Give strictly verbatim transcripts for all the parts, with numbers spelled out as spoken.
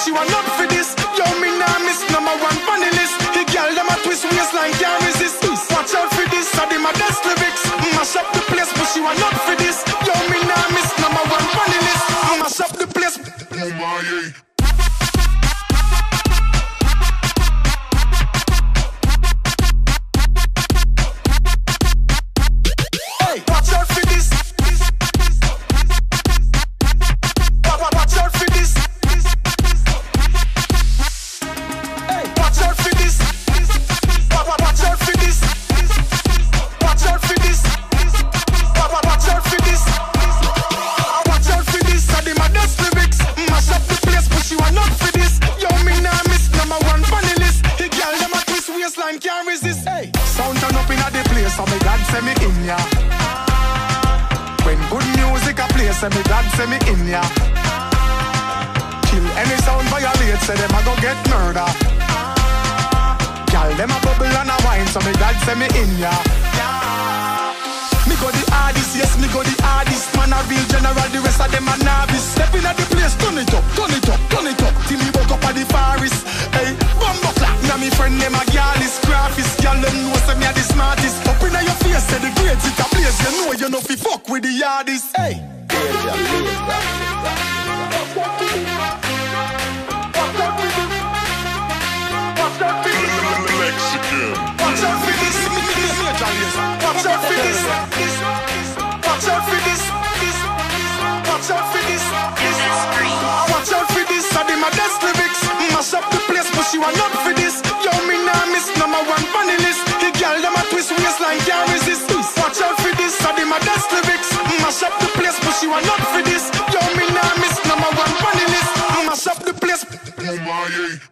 she want not for this. Yo, me nah miss number one funny list. The girl them a twist waistline can't resist. Watch out for this, I my best lyrics. Mash up the place, but she want not for this. Yo, me nah miss number one funny list. Mash up the place. Oh my, yeah. Can't resist. Hey. Sound turn up in a the place, so me God send me in ya. When good music a play, say me God send me in ya. Kill any sound violate, say them a go get murder. Girl, them a bubble and a wine, so me God send me in ya. Me go the hardest, yes, me go the hardest. Man a real general, the rest of them a novice. Step in at the place, turn it up, turn it up, turn it up, till me woke up at the forest. Hey, bumbo clap, now me friend them a gyalis, graphist. Girl, them know say me a the smartest. Up in your face, say the grades it a place. You know you know fi fuck with the hardest. Hey, Mexican. Watch out for this. Watch out for this. Watch out for this. Watch out for this. Watch out for this. I did my best lyrics. Mash up the place, but she want not for this. Yo, me nah miss number one funny list. The girl them a twist waistline can't resist. Watch out for this. I did my best lyrics. Mash up the place, but she want not for this. Yo, me nah miss number one funny list. Mash up the place. Oh my, yeah.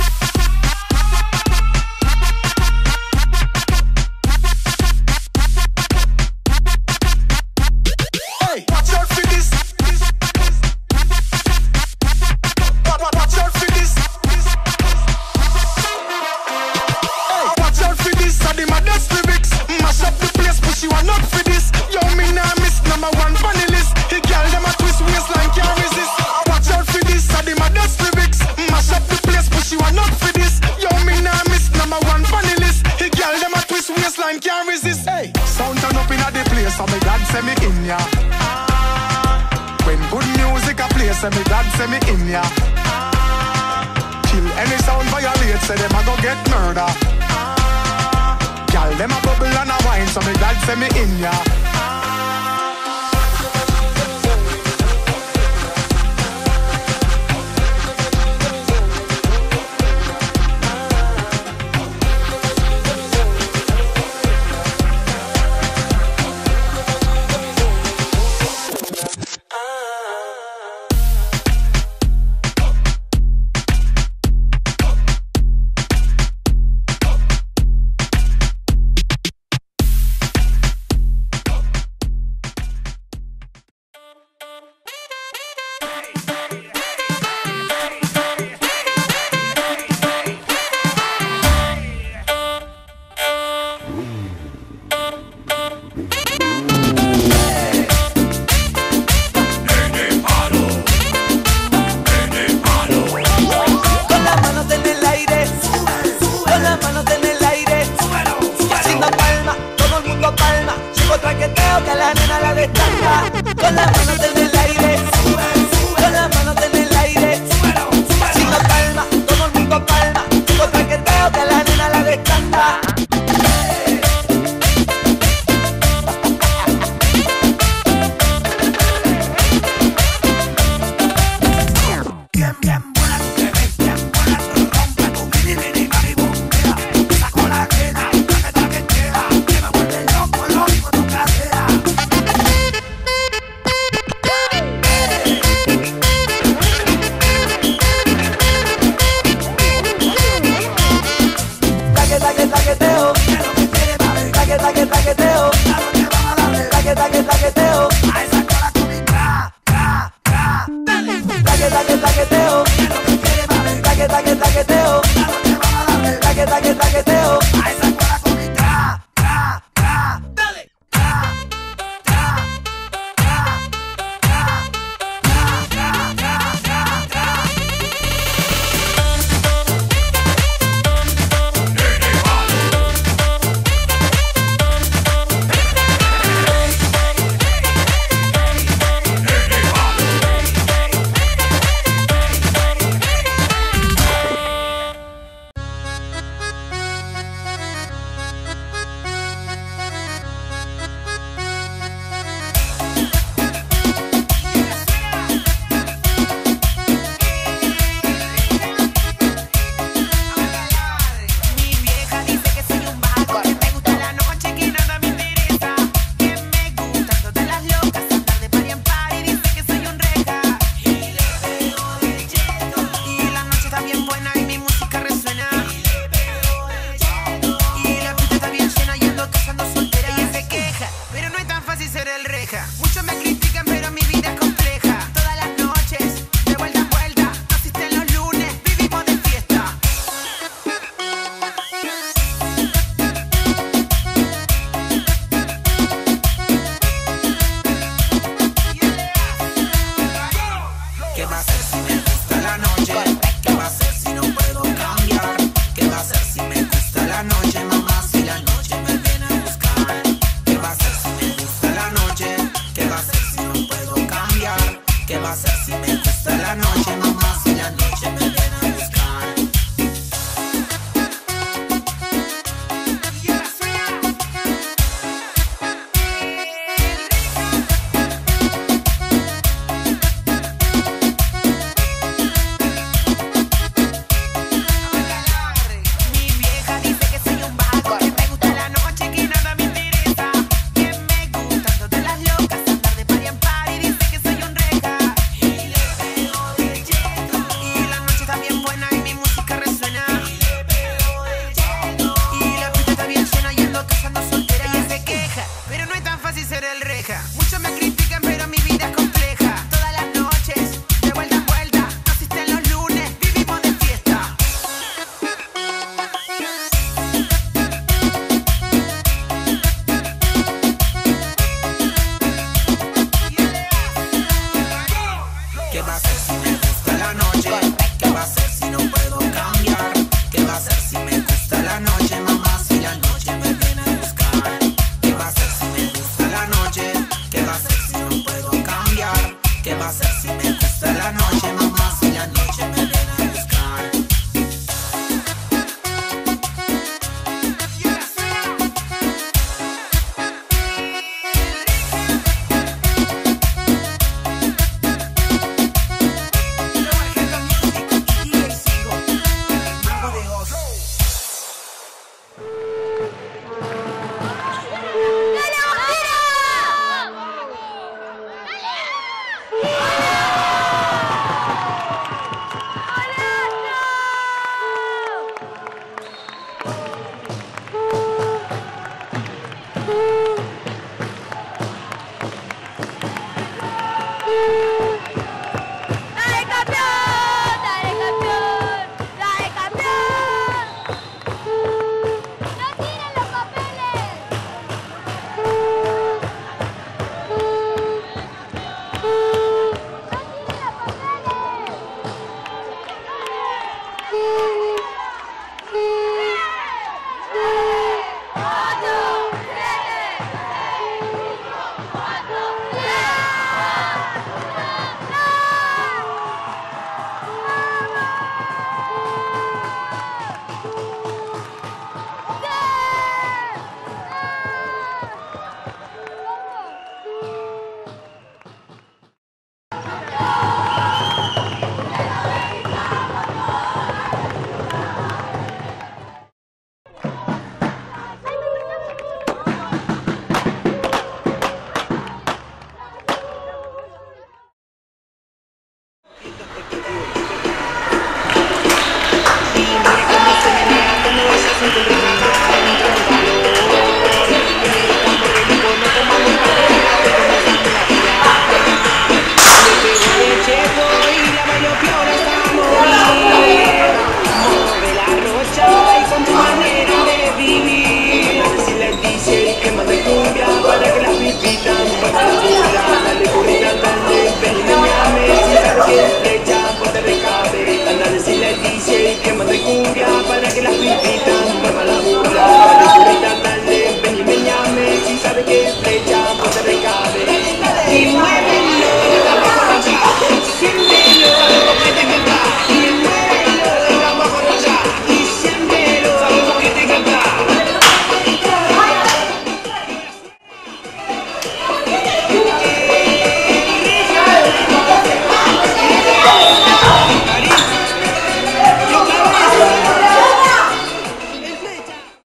Can't resist. Hey. Sound turn up in a the place, so me God send me in ya. When good music a play, say me God send me in ya. Kill any sound violate, say them a go get murder. Girl, them a bubble and a wine, so me God send me in ya. encontré